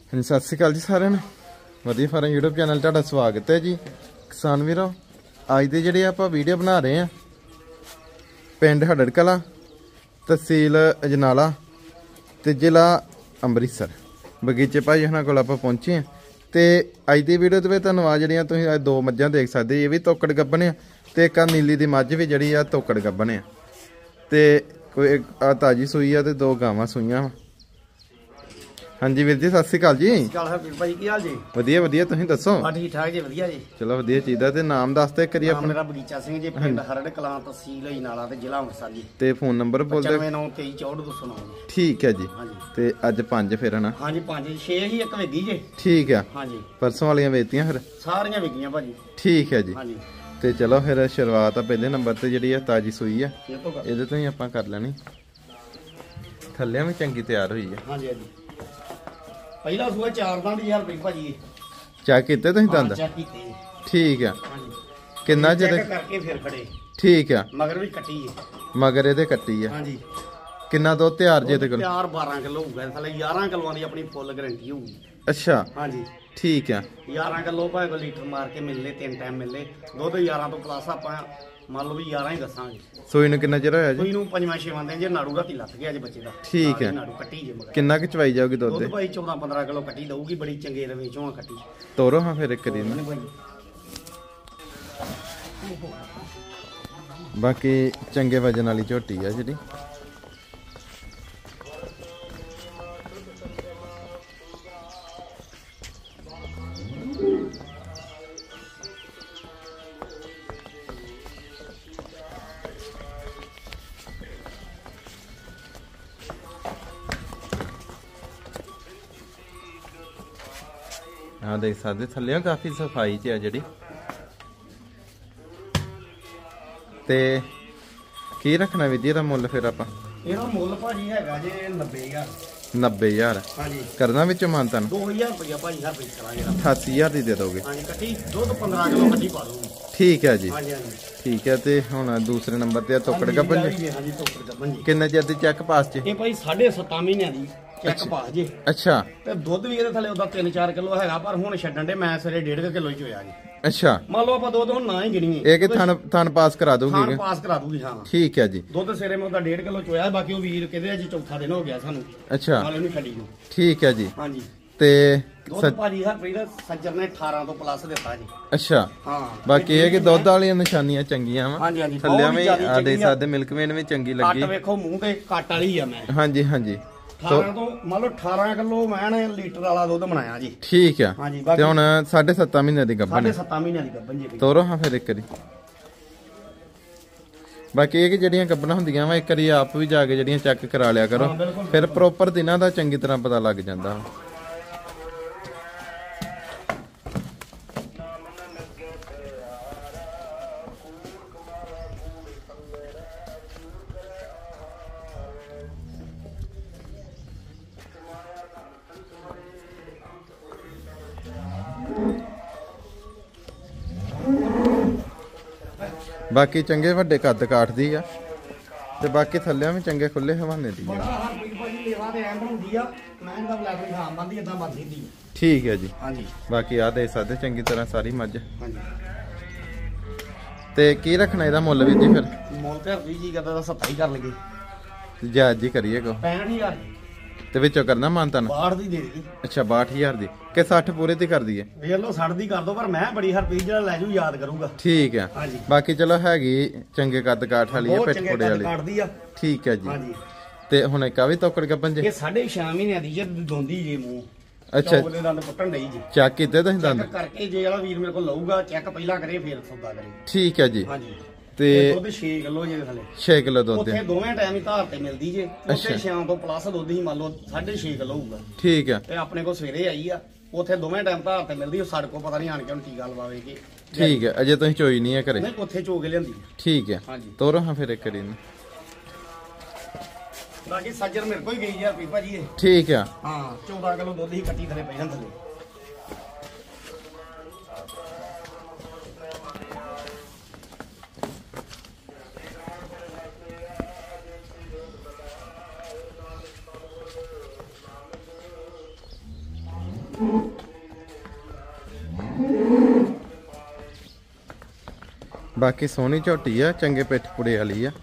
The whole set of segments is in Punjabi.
ਹਾਂਜੀ ਸਤਿ ਸ਼੍ਰੀ ਅਕਾਲ ਜੀ ਸਾਰਿਆਂ ਨੂੰ। ਵਧੀਆ ਫਾਰਮ YouTube ਚੈਨਲ ਤੁਹਾਡਾ ਸਵਾਗਤ ਹੈ ਜੀ। ਕਿਸਾਨ ਵੀਰੋ, ਅੱਜ ਦੇ ਜਿਹੜੇ ਆਪਾਂ ਵੀਡੀਓ ਬਣਾ ਰਹੇ ਆ ਪਿੰਡ ਹੜੜ ਕਲਾਂ, ਤਹਿਸੀਲ ਅਜਨਾਲਾ ਤੇ ਜ਼ਿਲ੍ਹਾ ਅੰਮ੍ਰਿਤਸਰ। ਬਗੀਚੇ ਭਾਈ ਉਹਨਾਂ ਕੋਲ ਆਪਾਂ ਪਹੁੰਚੇ ਆ ਤੇ ਅੱਜ ਦੀ ਵੀਡੀਓ ਦੇ ਵਿੱਚ ਤੁਹਾਨੂੰ ਆ ਜਿਹੜੀਆਂ ਤੁਸੀਂ ਅੱਜ ਦੋ ਮੱਝਾਂ ਦੇਖ ਸਕਦੇ। ਇਹ ਵੀ ਤੋਕੜ ਗੱਭਣ ਆ ਤੇ ਇੱਕ ਨੀਲੀ ਦੀ ਮੱਝ ਵੀ ਜਿਹੜੀ ਆ ਤੋਕੜ ਗੱਭਣ ਆ ਤੇ ਕੋਈ ਆ ਤਾਜੀ ਸੂਈ ਆ ਤੇ ਦੋ ਗਾਵਾਂ ਸੂਈਆਂ ਵਾ। ਹਾਂਜੀ ਵੀਰ ਜੀ ਸਤਿ ਸ਼੍ਰੀ ਅਕਾਲ ਜੀ। ਸਤਿ ਸ਼੍ਰੀ ਅਕਾਲ ਹਰਪ੍ਰੀਤ ਭਾਈ, ਕੀ ਹਾਲ ਜੀ? ਵਧੀਆ ਵਧੀਆ, ਤੁਸੀਂ ਦੱਸੋ? ਹਾਂ ਠੀਕ ਠਾਕ ਜੀ, ਵਧੀਆ ਜੀ। ਚਲੋ ਵਧੀਆ ਚਾਹੀਦਾ। ਤੇ ਨਾਮ ਦੱਸ ਤੇ ਕਰੀਏ ਆਪਣਾ। ਮੇਰਾ ਬਗੀਚਾ ਸਿੰਘ ਜੀ, ਪਿੰਡ ਹਰੜ ਕਲਾਂ, ਤਹਿਸੀਲ ਅਜਨਾਲਾ ਤੇ ਜ਼ਿਲ੍ਹਾ ਅੰਮ੍ਰਿਤਸਰ ਜੀ। ਤੇ ਫੋਨ ਨੰਬਰ ਬੋਲ ਦਿਓ। 9923642909 ਜੀ। ਠੀਕ ਹੈ ਜੀ। ਹਾਂਜੀ ਤੇ ਅੱਜ 5 ਫਿਰ ਹਨਾ? ਹਾਂਜੀ 5 6 ਹੀ ਇੱਕ ਵੇਗੀ ਜੀ। ਠੀਕ ਆ। ਹਾਂਜੀ ਪਰਸੋਂ ਵਾਲੀਆਂ ਵੇਚਤੀਆਂ ਫਿਰ? ਸਾਰੀਆਂ ਵੇਗੀਆਂ ਭਾਜੀ। ਠੀਕ ਹੈ ਜੀ। ਹਾਂਜੀ ਤੇ ਚਲੋ ਫਿਰ ਸ਼ੁਰੂਆਤ ਆ ਪਹਿਲੇ ਨੰਬਰ ਤੇ ਜਿਹੜੀ ਆ ਤਾਜੀ ਸੂਈ ਆ, ਇਹ ਤੋਂ ਕਰ। ਇਹਦੇ ਤੋਂ ਹੀ ਆਪਾਂ ਕਰ ਲੈਣੀ। ਥੱਲਿਆਂ ਵੀ ਚੰਗੀ ਤਿਆਰ ਹੋਈ ਆ। ਹਾਂਜੀ ਹਾਂਜੀ ਪਹਿਲਾ ਸੂਆ 4 ਦੰਦ ਜੀ ਹਰਪ੍ਰੀਤ ਭਾਜੀ। ਚੈੱਕ ਕੀਤੇ ਤੁਸੀਂ ਦੰਦ? ਚੈੱਕ ਕੀਤੇ ਜੀ। ਠੀਕ ਆ। ਹਾਂਜੀ ਕਿੰਨਾ ਚਿਰ ਚੈੱਕ ਕਰਕੇ ਫਿਰ ਖੜੇ। ਠੀਕ ਆ। ਮਗਰ ਵੀ ਕੱਟੀ ਜੀ। ਮਗਰ ਇਹਦੇ ਕੱਟੀ ਆ। ਹਾਂਜੀ ਕਿੰਨਾ ਦੁੱਧ ਤਿਆਰ ਜੇ ਤੇ ਕੋਲ? ਤਿਆਰ 12 ਕਿਲੋ ਹੋਊਗਾ ਥਲੇ, 11 ਕਿਲੋਆਂ ਦੀ ਆਪਣੀ ਫੁੱਲ ਗਾਰੰਟੀ ਹੋਊਗੀ। ਅੱਛਾ ਹਾਂਜੀ ਠੀਕ ਆ। 11 ਕਿਲੋ ਭਾਵੇਂ ਕੋਈ ਲੀਟਰ ਮਾਰ ਕੇ ਮਿਲ ਲੇ, 3 ਟਾਈਮ ਮਿਲ ਲੇ। ਦੁੱਧ 11 ਤੋਂ ਪਲੱਸ ਆਪਾਂ ਮੰਨ ਲਓ ਵੀ 11 ਹੀ ਦੱਸਾਂਗੇ। ਸੂਈ ਨੂੰ ਕਿੰਨਾ ਚਿਰ ਹੋਇਆ ਜੀ? ਕੋਈ ਨੂੰ 5-6 ਦਿਨ ਜੇ ਨਾੜੂ ਰਾਤੀ ਲੱਥ ਗਿਆ ਅੱਜ ਬੱਚੇ ਦਾ। ਠੀਕ ਹੈ। ਨਾੜੂ ਕੱਟੀ ਜੇ ਮਗਰ। ਕਿੰਨਾ ਕੁ ਚਵਾਈ ਜਾਊਗੀ ਦੁੱਧ ਦੇ? ਦੁੱਧ ਭਾਈ 14-15 ਕਿਲੋ ਕੱਟੀ ਦਊਗੀ, ਬੜੀ ਚੰਗੇ ਰਵੇ ਚੋਂ ਕੱਟੀ। ਤੋਰੋ ਹਾਂ ਫਿਰ ਇੱਕ ਦਿਨ। ਬਾਕੀ ਚੰਗੇ ਵਜਨ ਵਾਲੀ ਝੋਟੀ ਆ ਜਿਹੜੀ। ਆ ਦੇਖ ਸਕਦੇ ਥੱਲੇ ਕਾਫੀ ਸਫਾਈ ਚ ਆ ਜਿਹੜੀ। ਤੇ ਕੀ ਰੱਖਣਾ ਵੀ ਜੀ ਇਹਦਾ ਮੁੱਲ ਫਿਰ ਆਪਾਂ? ਇਹਦਾ ਮੁੱਲ ਭਾਜੀ ਹੈਗਾ ਜੇ 90,000। 90,000 ਹਾਂਜੀ ਕਰਨਾ ਵਿੱਚ ਮਾਨਤਨ? 2000 ਰੁਪਇਆ ਭਾਜੀ ਹਰ ਪੀਸ ਕਰਾਂਗੇ। 88,000 ਦੀ ਦੇ ਦੋਗੇ? ਹਾਂਜੀ ਕੱਟੀ ਦੁੱਧ 15 ਕਿਲੋ ਕੱਟੀ ਪਾ ਦੂੰਗੀ। ਠੀਕ ਹੈ ਜੀ। ਹਾਂਜੀ ਹਾਂਜੀ ਠੀਕ ਹੈ। ਤੇ ਹੁਣ ਦੂਸਰੇ ਨੰਬਰ ਤੇ ਆ ਤੋਕੜ ਗੱਭਣ ਜੀ। ਹਾਂਜੀ ਤੋਕੜ ਗੱਭਣ ਜੀ। ਕਿੰਨੇ ਚਿਰ ਦੀ ਚੈੱਕ ਪਾਸ ਚ? ਇਹ ਭਾਈ 7.5 ਮਹੀਨਿਆਂ ਦੀ ਚੈੱਕ ਪਾਸ ਜੀ। ਅੱਛਾ। ਤੇ ਦੁੱਧ ਵੀ ਇਹਦੇ ਥੱਲੇ ਉਹਦਾ 3-4 ਕਿਲੋ ਹੈਗਾ, ਪਰ ਹੁਣ ਛੱਡਣ ਦੇ ਮੈਂ ਸਵੇਰੇ 1.5 ਕਿਲੋ ਹੀ ਹੋਇਆ ਜੀ। ਅੱਛਾ ਮੰਨ ਲਓ ਆਪਾਂ ਦੁੱਧ ਹੁਣ ਨਾ ਹੀ ਗਿਣੀਏ। ਇਹ ਕਿ ਥਣ ਪਾਸ ਕਰਾ ਖਾਣ ਦੋਗੇ? ਪਾਸ ਕਰਾ ਦੂਗੀ। ਹਾਂ ਠੀਕ ਹੈ ਜੀ। ਦੁੱਧ ਸਵੇਰੇ ਮੈਂ ਉਹਦਾ 1.5 ਕਿਲੋ ਚੋਇਆ, ਬਾਕੀ ਉਹ ਵੀਰ ਕਹਿੰਦੇ ਜੀ ਚੌਥਾ ਦਿਨ ਹੋ ਗਿਆ ਸਾਨੂੰ। ਅੱਛਾ ਨਾਲ ਇਹਨੂੰ ਛੱਡੀ ਨੂੰ। ਠੀਕ ਹੈ ਜੀ। ਹਾਂਜੀ ਤੇ ਦੁੱਧ ਭਾਜੀ ਹਰਪ੍ਰੀਤ ਸੱਜਰ ਨੇ 18 ਤੋਂ ਪਲੱਸ ਦਿੱਤਾ ਜੀ। ਅੱਛਾ। ਹਾਂ ਬਾਕੀ ਇਹ ਕਿ ਦੁੱਧ ਵਾਲੀਆਂ ਨਿਸ਼ਾਨੀਆਂ ਚੰਗੀਆਂ ਵਾ। ਹਾਂਜੀ ਹਾਂਜੀ ਥੱਲਿਆਂ ਵੀ ਆ ਦੇ ਸਾਡੇ ਮਿਲਕ ਵੇਨ ਵੀ ਚੰਗੀ ਲੱਗੀ। ਕੱਟ ਵੇਖੋ ਮੂੰਹ ਤੇ ਕੱਟ ਵਾਲੀ ਆ ਮੈਂ। ਹਾਂਜੀ ਹਾਂਜੀ 18 ਤੋਂ ਮੰਨ ਲਓ 18 ਕਿਲੋ ਮੈਂ ਨੇ ਲੀਟਰ ਵਾਲਾ ਦੁੱਧ ਬਣਾਇਆ ਜੀ। ਠੀਕ ਆ। ਹਾਂਜੀ ਤੇ ਹੁਣ 7.5 ਮਹੀਨੇ ਦੀ ਗੱਭਣ ਹੈ। 7.5 ਮਹੀਨਿਆਂ ਦੀ ਗੱਭਣ ਜੀ। ਤੋਰੋ ਹਾਂ ਫਿਰ ਇੱਕ ਵਾਰੀ। ਬਾਕੀ ਇਹ ਕਿ ਜਿਹੜੀਆਂ ਗੱਭਣਾਂ ਹੁੰਦੀਆਂ ਵਾ ਇੱਕ ਵਾਰੀ ਆਪ ਵੀ ਜਾ ਕੇ ਜਿਹੜੀਆਂ ਚੈੱਕ ਕਰਾ ਲਿਆ ਕਰੋ, ਫਿਰ ਪ੍ਰੋਪਰ ਦਿਨਾਂ ਦਾ ਚੰਗੀ ਤਰ੍ਹਾਂ ਪਤਾ ਲੱਗ ਜਾਂਦਾ। ਬਾਕੀ ਚੰਗੇ ਵੱਡੇ ਕੱਦ ਕਾਠ ਦੀ ਆ ਤੇ ਬਾਕੀ ਥੱਲਿਆਂ ਵੀ ਚੰਗੇ ਖੁੱਲੇ ਹਵਾਨੇ ਦੀ ਆ। ਬੜਾ ਹਰਪ੍ਰੀਤ ਭਾਜੀ ਲੇਵਾ ਤੇ ਐਂਡ ਹੁੰਦੀ ਆ, ਮੈਂ ਇਹਦਾ ਬਲੈਕ ਹਾਂ ਬੰਦੀ ਇਦਾਂ ਬੰਦੀ ਦੀ। ਠੀਕ ਹੈ ਜੀ। ਹਾਂਜੀ ਬਾਕੀ ਆ ਦੇ ਸਕਦੇ ਚੰਗੀ ਤਰ੍ਹਾਂ ਸਾਰੀ ਮੱਝ। ਹਾਂਜੀ ਤੇ ਕੀ ਰੱਖਣਾ ਇਹਦਾ ਮੁੱਲ ਵੀ ਜੀ ਫਿਰ? ਮੁੱਲ ਤੇ ਹਰਪ੍ਰੀਤ ਜੀ ਕਰਦਾ ਤਾਂ 70 ਹੀ ਕਰ ਲਈਏ। ਜਾਇਜ਼ ਜੀ ਕਰੀਏ ਕੋ? 65,000 ਤੇ ਵਿੱਚੋਂ ਕਰਨਾ ਮਾਨਤਨ? 62 ਦੀ ਦੇ ਦੇ। ਅੱਛਾ 62,000 ਦੀ ਕਿ 60 ਪੂਰੇ ਤੇ ਕਰ ਦਈਏ? ਵੇਖ ਲਓ 60 ਦੀ ਕਰ ਦੋ, ਪਰ ਮੈਂ ਬੜੀ ਹਰਪ੍ਰੀਤ ਜਿਹੜਾ ਲੈ ਜੂ ਯਾਦ ਕਰੂਗਾ। ਠੀਕ ਆ। ਹਾਂਜੀ ਬਾਕੀ ਚਲੋ ਹੈਗੀ ਚੰਗੇ ਕੱਦ ਕਾਠ ਵਾਲੀ ਹੈ, ਪਿੱਠ ਪੁੜੇ ਵਾਲੀ। ਕੱਟਦੀ ਆ। ਠੀਕ ਹੈ ਜੀ। ਹਾਂਜੀ ਤੇ ਹੁਣ ਇੱਕ ਆ ਵੀ ਤੋਕੜ ਗੱਭਣ ਜੀ? ਇਹ 6.5 ਮਹੀਨਿਆਂ ਦੀ ਜੇ ਦੋਂਦੀ ਜੇ ਮੂੰਹ। ਅੱਛਾ ਉਹਦੇ ਦੰਦ ਪੁੱਟਣ ਡਈ ਜੀ। ਚੈੱਕ ਕੀਤੇ ਤੁਸੀਂ ਦੰਦ? ਚੈੱਕ ਕਰਕੇ ਜੇ ਵਾਲਾ ਵੀਰ ਮੇਰੇ ਕੋਲ ਲਊਗਾ, ਚੈੱਕ ਪਹਿਲਾਂ ਕਰੇ ਫਿਰ ਸੌਦਾ ਕਰੇ। ਠੀਕ ਹੈ ਜੀ। ਹਾਂਜੀ ਤੇ ਦੁੱਧ 6 ਕਿਲੋ ਜੇ ਥਲੇ। 6 ਕਿਲੋ ਦੁੱਧ ਉੱਥੇ ਹੈ? ਦੋਵੇਂ ਟਾਈਮ ਹੀ ਧਾਰ ਤੇ ਮਿਲਦੀ ਜੇ। ਉੱਥੇ ਸ਼ਾਮ ਤੋਂ ਪਲੱਸ ਦੁੱਧ ਹੀ ਮੰਨ ਲਓ 6.5 ਕਿਲੋ ਹੋਊਗਾ। ਠੀਕ ਹੈ। ਤੇ ਆਪਣੇ ਕੋਲ ਸਵੇਰੇ ਆਈ ਆ, ਉੱਥੇ ਦੋਵੇਂ ਟਾਈਮ ਧਾਰ ਤੇ ਮਿਲਦੀ। ਉਹ ਸਾਡੇ ਕੋਲ ਪਤਾ ਨਹੀਂ ਆਣ ਕੇ ਹੁਣ ਕੀ ਗੱਲ ਬਾਵੇ ਕਿ। ਠੀਕ ਹੈ। ਅਜੇ ਤੁਸੀਂ ਚੋਈ ਨਹੀਂ ਹੈ ਘਰੇ? ਨਹੀਂ ਉੱਥੇ ਚੋ ਕੇ ਲਿਆਂਦੀ। ਠੀਕ ਹੈ। ਹਾਂਜੀ ਤੋਰੋ ਹਾਂ ਫਿਰ ਇੱਕ ਵਾਰੀ ਨੂੰ। ਬਾਕੀ ਸੱਜਰ ਮੇਰੇ ਕੋਲ ਹੀ ਗਈ ਆ ਭਾਜੀ ਇਹ। ਠੀਕ ਆ। ਹਾਂ 14 ਕਿਲੋ ਦੁੱਧ ਹੀ ਕੱਟੀ ਥਲੇ ਪਈ ਜਾਂਦੇ। ਬਾਕੀ ਸੋਹਣੀ ਝੋਟੀ ਆ, ਚੰਗੇ ਪਿੱਠ ਪੁੜੇ ਵਾਲੀ ਆ।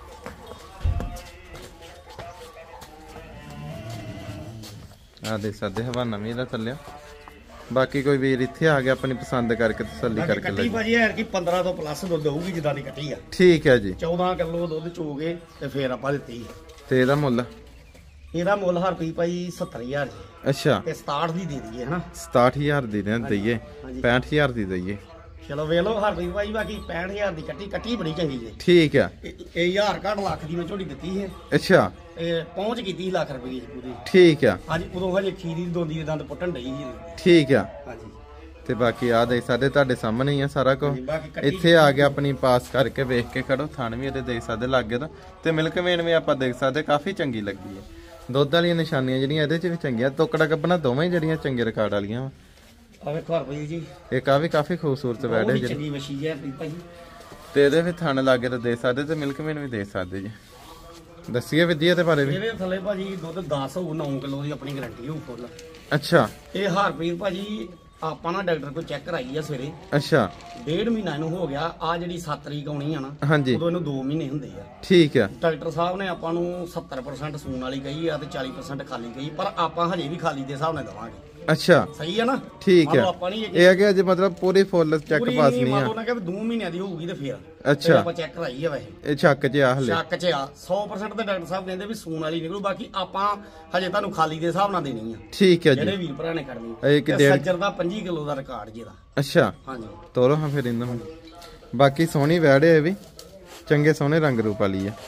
ਆ ਦੇ ਸਕਦੇ ਹਵਾਨਾ ਵੀ ਇਹਦਾ ਚੱਲਿਆ। ਬਾਕੀ ਕੋਈ ਵੀਰ ਇੱਥੇ ਆ ਗਿਆ ਆਪਣੀ ਪਸੰਦ ਕਰਕੇ ਤਸੱਲੀ ਕਰਕੇ ਕੱਟੀ ਭਾਜੀ ਯਾਰ ਕਿ 15 ਤੋਂ ਪਲੱਸ ਦੁੱਧ ਹੋਊਗੀ ਜਿੱਦਾਂ ਦੀ ਕੱਟੀ ਆ। ਠੀਕ ਹੈ ਜੀ। 14 ਕਿਲੋ ਦੁੱਧ ਚੋਗੇ ਤੇ ਫੇਰ ਆਪਾਂ ਦਿੱਤੀ। ਤੇ ਇਹਦਾ ਮੁੱਲ? ਇਹਦਾ ਮੁੱਲ ਹਰਪ੍ਰੀਤ ਭਾਈ 70000 ਜੀ। ਅੱਛਾ, ਤੇ 67 ਦੀ ਦੇ ਦਈਏ ਹਨਾ। 67000 ਦੀ ਦਈਏ, 65000 ਦੀ ਦਈਏ। ਚਲੋ ਵੇਖ ਲਓ ਹਰਪ੍ਰੀਤ ਭਾਈ, ਬਾਕੀ 65000 ਦੀ ਕੱਟੀ ਬੜੀ ਚੰਗੀ ਜੀ। ਠੀਕ ਆ। ਇਹ 1000 ਘੱਟ ਲੱਖ ਦੀ ਮੈਂ ਝੋਟੀ ਦਿੱਤੀ ਹੈ। ਅੱਛਾ, ਇਹ ਪਹੁੰਚ ਕੀਤੀ ਸੀ ਲੱਖ ਰੁਪਏ ਦੀ ਪੂਰੀ। ਠੀਕ ਆ। ਹਾਂਜੀ, ਉਦੋਂ ਹਜੇ ਖੀਰੀ ਦੀ ਦੋਂਦੀ ਦੇ ਦੰਦ ਪੁੱਟਣ ਡਈ ਸੀ। ਠੀਕ ਆ। ਹਾਂਜੀ, ਤੇ ਬਾਕੀ ਆ ਦੇਖ ਸਕਦੇ ਤੁਹਾਡੇ ਸਾਹਮਣੇ ਹੀ ਆ ਸਾਰਾ ਕੁਝ। ਇੱਥੇ ਆ ਗਿਆ ਆਪਣੀ ਪਾਸ ਕਰਕੇ ਵੇਖ ਕੇ ਖੜੋ। ਥਣ ਵੀ ਇਹਦੇ ਦੇਖ ਸਕਦੇ ਲੱਗੇ ਦਾ, ਤੇ ਮਿਲਕ ਵੇਨ ਵੀ ਆਪਾਂ ਦੇਖ ਸਕਦੇ ਕਾਫੀ ਚੰਗੀ ਲੱਗੀ ਹੈ। ਦੁੱਧ ਵਾਲੀਆਂ ਨਿਸ਼ਾਨੀਆਂ ਜਿਹੜੀਆਂ ਇਹਦੇ ਚ ਵੀ ਚੰਗੀਆਂ, ਤੋਕੜਾ ਕੱਪਣਾ ਦੋਵੇਂ ਹੀ ਜਿਹੜੀਆਂ ਚੰਗੇ ਰਿਕਾਰਡ ਵਾਲੀਆਂ ਵਾ। ਆ ਵੇਖੋ ਹਰਪ੍ਰੀਤ ਜੀ, ਇਹ ਕਾਫੀ ਖੂਬਸੂਰਤ ਬੈਡ ਹੈ ਚੰਗੀ ਵਸ਼ੀ ਹੈ ਭਾਈ। ਤੇ ਇਹਦੇ ਵੀ ਥਣ ਲਾਗੇ ਤਾਂ ਦੇ ਸਕਦੇ, ਤੇ ਮਿਲਕ ਵੇਨ ਵੀ ਦੇ ਸਕਦੇ ਜੀ। ਦੱਸੀਏ ਵਿਧੀਆ ਤੇ ਬਾਰੇ ਵੀ। ਇਹਦੇ ਥੱਲੇ ਭਾਜੀ ਦੁੱਧ 10 ਹੋਊ, 9 ਕਿਲੋ ਦੀ ਆਪਣੀ ਗਾਰੰਟੀ ਹੋਊ ਫੁੱਲ। ਅੱਛਾ, ਇਹ ਹਰਪ੍ਰੀਤ ਭਾਜੀ ਆਪਾਂ ਨਾ ਡਾਕਟਰ ਕੋਲ ਚੈੱਕ ਕਰਾਈ ਆ ਸਵੇਰੇ। ਅੱਛਾ, 1.5 ਮਹੀਨਾ ਇਹਨੂੰ ਹੋ ਗਿਆ। ਆ ਜਿਹੜੀ 7 ਤਰੀਕ ਆਉਣੀ ਆ ਨਾ, ਹਾਂਜੀ, ਉਦੋਂ ਇਹਨੂੰ 2 ਮਹੀਨੇ ਹੁੰਦੇ ਆ। ਠੀਕ ਆ। ਡਾਕਟਰ ਸਾਹਿਬ ਨੇ ਆਪਾਂ ਨੂੰ 70% ਸੂਣ ਵਾਲੀ ਕਹੀ ਆ ਤੇ 40% ਖਾਲੀ ਕਹੀ, ਪਰ ਆਪਾਂ ਹਜੇ ਵੀ ਖਾਲੀ ਦੇ ਹਿਸਾਬ ਨਾਲ ਦਵਾਂਗੇ। ਅੱਛਾ, ਸਹੀ ਆ ਨਾ। ਠੀਕ ਆ। ਆਪਾਂ ਨਹੀਂ ਇਹ ਹੈ ਕਿ ਅਜੇ ਮਤਲਬ ਪੂਰੀ ਫੁੱਲ ਚੈੱਕ ਪਾਸ ਨਹੀਂ ਆ। ਉਹਨਾਂ ਕਹਿੰਦੇ 2 ਮਹੀਨਿਆਂ ਦੀ ਹੋਊਗੀ ਤੇ ਫੇਰ ਅੱਛਾ, ਆਪਾਂ ਚੈੱਕ ਕਰਾਈ ਆ। ਵੈਸੇ ਇਹ ਛੱਕ ਚ ਆ ਹਲੇ, ਸ਼ੱਕ ਚ ਆ 100% ਤੇ ਡਾਕਟਰ ਸਾਹਿਬ ਕਹਿੰਦੇ ਵੀ ਸੂਣ ਵਾਲੀ ਨਿਕਲੂ। ਬਾਕੀ ਆਪਾਂ ਹਜੇ ਤੁਹਾਨੂੰ ਖਾਲੀ ਦੇ ਹਿਸਾਬ ਨਾਲ ਦੇਣੀ ਆ। ਠੀਕ ਹੈ ਜਿਹੜੇ ਜੀ। ਵੀਰ ਭਰਾ ਨੇ ਕਰਨੀ। ਇਹ ਕਿ ਡੇਢ ਸੱਜਰ ਦਾ 25 ਕਿਲੋ ਦਾ ਰਿਕਾਰਡ ਜਿਹਦਾ। ਅੱਛਾ, ਹਾਂਜੀ, ਤੋਰੋ ਹਾਂ ਫਿਰ ਇਹਨਾਂ ਨੂੰ। ਬਾਕੀ ਸੋਹਣੀ ਵੈੜ ਹੈ ਵੀ, ਚੰਗੇ ਸੋਹਣੇ ਰੰਗ ਰੂਪ ਵਾਲੀ ਆ।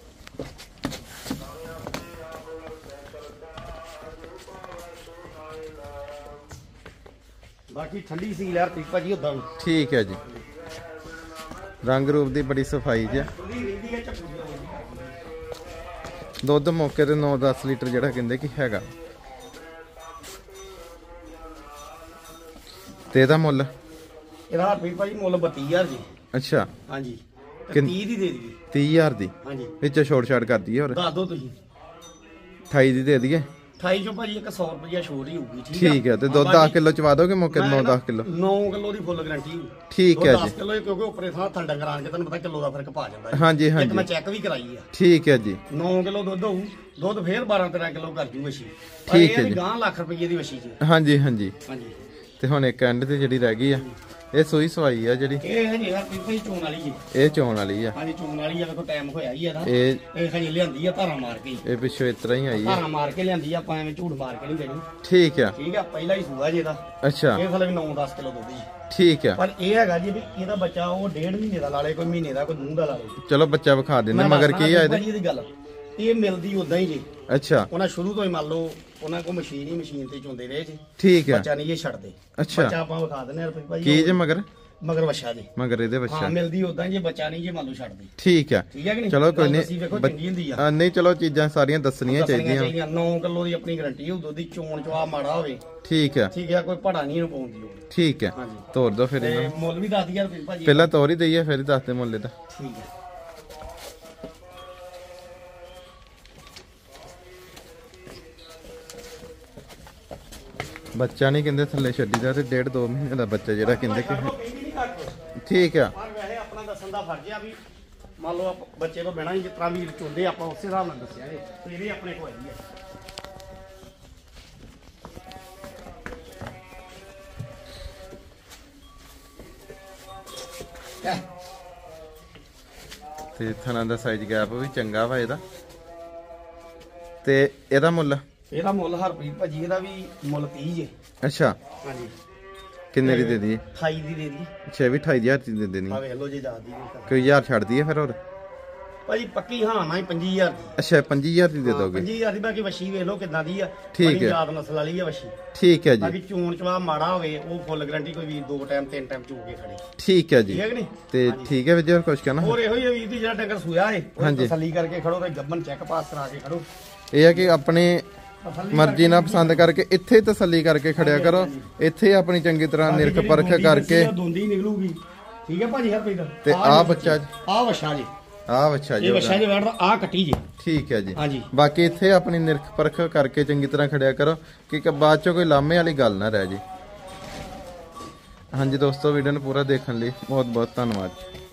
ਬਾਕੀ ਠੰਡੀ ਸੀ ਯਾਰ ਪੀਪਾ ਜੀ ਉਦਾਂ। ਠੀਕ ਹੈ ਜੀ। ਰੰਗ ਰੂਪ ਦੀ ਬੜੀ ਸਫਾਈ ਜੀ। ਦੁੱਧ ਮੌਕੇ ਤੇ 9-10 ਲੀਟਰ ਜਿਹੜਾ ਕਹਿੰਦੇ ਕਿ ਹੈਗਾ। ਤੇ ਇਹਦਾ ਮੁੱਲ? ਇਹਦਾ ਪੀਪਾ ਜੀ ਮੁੱਲ 32000 ਜੀ। ਅੱਛਾ, ਹਾਂਜੀ, 30 ਦੀ ਦੇ ਦਈਏ। 30000 ਦੀ ਹਾਂਜੀ, ਵਿੱਚ ਛੋੜ ਛਾੜ ਕਰ ਦਈਏ ਹੋਰ? ਦੱਸ ਦੋ ਤੁਸੀਂ। 28 ਦੀ ਦੇ ਦਈਏ। 28 ਚੋਂ ਭਾਜੀ ਇੱਕ 100 ਰੁਪਇਆ ਛੋੜ ਹੀ ਹੋਊਗੀ। ਠੀਕ ਹੈ। ਤੇ ਦੁੱਧ 10 ਕਿਲੋ ਚਵਾ ਦੋਗੇ ਮੌਕੇ 9-10 ਕਿਲੋ? 9 ਕਿਲੋ ਦੀ ਫੁੱਲ ਗਾਰੰਟੀ। ਠੀਕ ਹੈ ਜੀ। 10 ਕਿਲੋ ਕਿਉਂਕਿ ਉੱਪਰੇ ਥਾਂ ਥੰਡਾ ਕਰਾਂ ਕੇ ਤੁਹਾਨੂੰ ਪਤਾ ਕਿਲੋ ਦਾ ਫਰਕ ਪਾ ਜਾਂਦਾ। ਹਾਂਜੀ ਇੱਕ ਹਾਂਜੀ, ਮੈਂ ਚੈੱਕ ਵੀ ਕਰਾਈ ਆ। ਠੀਕ ਹੈ ਜੀ। 9 ਕਿਲੋ ਦੁੱਧ ਹੋਊ। ਦੁੱਧ ਫੇਰ 12-13 ਕਿਲੋ ਕਰ ਜੂ ਵਸ਼ੀ। ਠੀਕ ਹੈ ਜੀ। ਗਾਂ ਲੱਖ ਰੁਪਏ ਦੀ ਵਸ਼ੀ ਜੀ। ਹਾਂਜੀ ਹਾਂਜੀ। ਹਾਂਜੀ, ਤੇ ਹੁਣ ਇੱਕ ਐਂਡ ਤੇ ਜਿਹੜੀ ਰਹਿ ਗਈ ਆ, ਇਹ ਸੂਈ ਸਵਾਈ ਆ ਜਿਹੜੀ? ਇਹ ਹਜੇ ਯਾਰ ਪੀਪਾ ਚੋਣ ਵਾਲੀ ਜੀ। ਇਹ ਚੋਣ ਵਾਲੀ ਆ? ਹਾਂਜੀ, ਚੋਣ ਵਾਲੀ ਆ। ਵੇਖੋ ਟਾਈਮ ਹੋਇਆ ਹੀ ਇਹਦਾ। ਇਹ ਹਜੇ ਲਿਆਂਦੀ ਆ ਧਾਰਾ ਮਾਰ ਕੇ। ਇਹ ਪਿੱਛੋਂ ਇਸ ਤਰ੍ਹਾਂ ਹੀ ਆਈ ਆ? ਧਾਰਾ ਮਾਰ ਕੇ ਲਿਆਂਦੀ ਆ, ਆਪਾਂ ਐਵੇਂ ਝੂਠ ਮਾਰ ਕੇ ਨਹੀਂ ਦੇਣੀ। ਠੀਕ ਆ। ਠੀਕ ਆ, ਪਹਿਲਾ ਹੀ ਸੂਆ ਜੀ ਇਹਦਾ। ਅੱਛਾ, ਇਹ ਥਲੇ 9-10 ਕਿਲੋ ਦੁੱਧ ਜੀ। ਠੀਕ ਆ। ਪਰ ਇਹ ਹੈਗਾ ਜੀ ਵੀ ਇਹਦਾ ਬੱਚਾ ਉਹ 1.5 ਮਹੀਨੇ ਦਾ ਲਾ ਲੇ, ਕੋਈ ਮਹੀਨੇ ਦਾ, ਕੋਈ ਮੂੰਹ ਦਾ ਲਾ ਲੇ। ਚਲੋ ਬੱਚਾ ਵਿਖਾ ਦਿੰਦੇ ਮਗਰ ਕੀ ਆ ਇਹਦੇ? ਇਹਦੀ ਗੱਲ ਇਹ ਮਿਲਦੀ ਉਦਾਂ ਹੀ ਜੀ। ਅੱਛਾ, ਉਹਨਾਂ ਸ਼ੁਰੂ ਤੋਂ ਹੀ ਮੰਨ ਲਓ ਉਹਨਾਂ ਕੋਲ ਮਸ਼ੀਨ ਤੇ ਚੁੰਦੇ ਰਹੇ ਜੀ। ਠੀਕ ਆ। ਬੱਚਾ ਨਹੀਂ ਇਹ ਛੱਡਦੇ। ਅੱਛਾ, ਬੱਚਾ ਆਪਾਂ ਵਿਖਾ ਦਿੰਦੇ ਆ ਭਾਈ। ਕੀ ਜੇ ਮਗਰ? ਮਗਰ ਵਛਾ ਜੀ। ਮਗਰ ਇਹਦੇ ਹਾਂ, ਬੱਚਾ ਮਿਲਦੀ ਉਦਾਂ ਜੇ ਬੱਚਾ ਨਹੀਂ ਜੇ ਮੰਨ ਲਓ ਛੱਡਦੇ। ਠੀਕ ਆ। ਠੀਕ ਹੈ ਕਿ ਨਹੀਂ? ਚਲੋ ਕੋਈ ਅਸੀਂ ਵੇਖੋ ਚੰਗੀ ਹੁੰਦੀ ਆ। ਨਹੀਂ, ਨਹੀਂ ਚਲੋ ਚੀਜ਼ਾਂ ਸਾਰੀਆਂ ਦੱਸਣੀਆਂ ਚਾਹੀਦੀਆਂ। 9 ਕਿਲੋ ਦੀ ਆਪਣੀ ਗਾਰੰਟੀ ਹੋ। ਦੁੱਧ ਦੀ ਚੋਣ ਚਵਾ ਮਾੜਾ ਹੋਵੇ। ਠੀਕ ਆ। ਠੀਕ ਆ, ਕੋਈ ਭੜਾ ਨਹੀਂ ਇਹਨੂੰ ਪਾਉਣ ਦੀ ਲੋੜ। ਠੀਕ ਆ। ਹਾਂਜੀ, ਤੋਰ ਦੋ ਫਿਰ ਤੇ ਇਹਨੂੰ। ਮੁੱਲ ਵੀ 10000 ਰੁਪਏ ਭਾਜੀ। ਪਹਿਲਾਂ ਤੋਰ ਹੀ ਦਈਏ ਫਿਰ ਦੱਸ ਦੇ ਮੁੱਲ ਇਹਦਾ। ਠੀਕ ਹੈ। ਬੱਚਾ ਨਹੀਂ ਕਹਿੰਦੇ ਥੱਲੇ ਛੱਡੀ ਦਾ, ਤੇ 1.5-2 ਮਹੀਨੇ ਦਾ ਬੱਚਾ ਜਿਹੜਾ ਕਹਿੰਦੇ ਕਿ। ਠੀਕ ਆ। ਪਰ ਵੈਸੇ ਆਪਣਾ ਦੱਸਣ ਦਾ ਫਰਜ਼ ਆ ਵੀ ਮੰਨ ਲਓ ਬੱਚੇ ਤੋਂ ਬਿਨਾਂ ਹੀ ਜਿਸ ਤਰ੍ਹਾਂ ਵੀਰ ਚੁੰਦੇ ਆਪਾਂ ਉਸੇ ਹਿਸਾਬ ਨਾਲ ਦੱਸਿਆ ਜੀ। ਇਹਦੇ ਆਪਣੇ ਕੋਲ ਹੈਗੀ ਆ। ਤੇ ਥਣਾ ਦਾ ਸਾਈਜ਼ ਗੈਪ ਵੀ ਚੰਗਾ ਵਾ ਇਹਦਾ। ਤੇ ਇਹਦਾ ਮੁੱਲ? ਇਹਦਾ ਮੁੱਲ ਹਰਪ੍ਰੀਤ ਭਾਜੀ ਇਹਦਾ ਵੀ ਮੁੱਲ 30 ਜੇ। ਅੱਛਾ, ਹਾਂਜੀ। ਕਿੰਨੇ ਦੀ ਦੇ ਦਈਏ? 28 ਦੀ ਦੇ ਦੀ। ਅੱਛਾ, ਵੀ 28000 ਦੀ ਦੇ ਦੇਣੀ। ਆ ਵੇਖ ਲਓ ਜੇ ਜ਼ਿਆਦਾ ਦੀ ਕੋਈ 1000 ਛੱਡ ਦਈਏ ਫਿਰ ਹੋਰ? ਭਾਜੀ ਪੱਕੀ ਹਾਂ ਨਾ ਹੀ 25000 ਦੀ। ਅੱਛਾ, 25000 ਦੀ ਦੇ ਦੋਗੇ? 25000 ਦੀ। ਬਾਕੀ ਵਸ਼ੀ ਵੇਖ ਲਓ ਕਿੱਦਾਂ ਦੀ ਆ। ਠੀਕ ਹੈ। ਯਾਦ ਨਸਲ ਵਾਲੀ ਆ ਵਸ਼ੀ। ਠੀਕ ਹੈ ਜੀ। ਬਾਕੀ ਚੋਣ ਚਵਾ ਮਾੜਾ ਹੋਵੇ ਉਹ ਫੁੱਲ ਗਾਰੰਟੀ ਕੋਈ ਵੀਰ 2 ਟਾਈਮ 3 ਟਾਈਮ ਚੋ ਕੇ ਖੜੇ। ਠੀਕ ਹੈ ਜੀ। ਠੀਕ ਹੈ ਕਿ ਨਹੀਂ? ਤੇ ਠੀਕ ਹੈ ਵੀਰ ਜੀ, ਹੋਰ ਕੁਝ ਕਹਿਣਾ? ਹੋਰ ਇਹੋ ਹੀ ਆ ਵੀਰ ਦੀ ਜਿਹੜਾ ਡੰਗਰ ਸੂਇਆ ਏ ਉਹ ਤਸੱਲੀ ਕਰਕੇ ਖੜੋ ਤੇ ਗੱਬਨ ਚੈੱਕ ਪਾਸ ਕਰਾ ਕੇ ਖੜੋ। ਇਹ ਹੈ ਕਿ ਆਪਣੇ ਮਰਜ਼ੀ ਨਾਲ ਪਸੰਦ ਕਰਕੇ ਇੱਥੇ ਤਸੱਲੀ ਕਰਕੇ ਖੜਿਆ ਕਰੋ। ਇੱਥੇ ਆਪਣੀ ਚੰਗੀ ਤਰ੍ਹਾਂ ਨਿਰਖ ਪਰਖ ਕਰਕੇ ਦੋਂਦੀ ਨਿਕਲੂਗੀ। ਠੀਕ ਹੈ ਭਾਜੀ ਹਰਪ੍ਰੀਤ। ਤੇ ਆ ਬੱਚਾ ਆ ਵਛਾ ਜੀ। ਆ ਅੱਛਾ ਜੀ ਇਹ ਵਛਾ ਦੇ ਵੈੜ ਦਾ ਆ ਕੱਟੀ ਜੀ ਠੀਕ ਹੈ ਜੀ ਹਾਂਜੀ ਬਾਕੀ ਇੱਥੇ ਆਪਣੀ ਨਿਰਖ ਪਰਖ ਕਰਕੇ ਚੰਗੀ ਤਰ੍ਹਾਂ ਖੜਿਆ ਕਰੋ ਕਿ ਬਾਅਦ ਚੋਂ ਕੋਈ ਲਾਮੇ ਵਾਲੀ ਗੱਲ ਨਾ ਰਹਿ ਜੇ। ਹਾਂਜੀ ਦੋਸਤੋ ਵੀਡੀਓ ਨੂੰ ਪੂਰਾ ਦੇਖਣ ਲਈ ਬਹੁਤ ਬਹੁਤ ਧੰਨਵਾਦ।